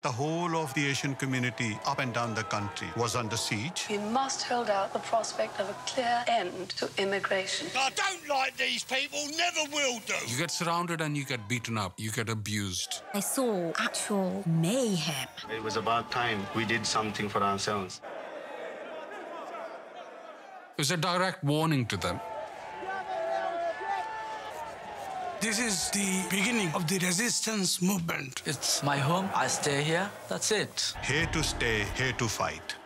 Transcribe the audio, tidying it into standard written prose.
The whole of the Asian community up and down the country was under siege. We must hold out the prospect of a clear end to immigration. I don't like these people, never will do. You get surrounded and you get beaten up, you get abused. I saw actual mayhem. It was about time we did something for ourselves. It was a direct warning to them. This is the beginning of the resistance movement. It's my home. I stay here. That's it. Here to stay, here to fight.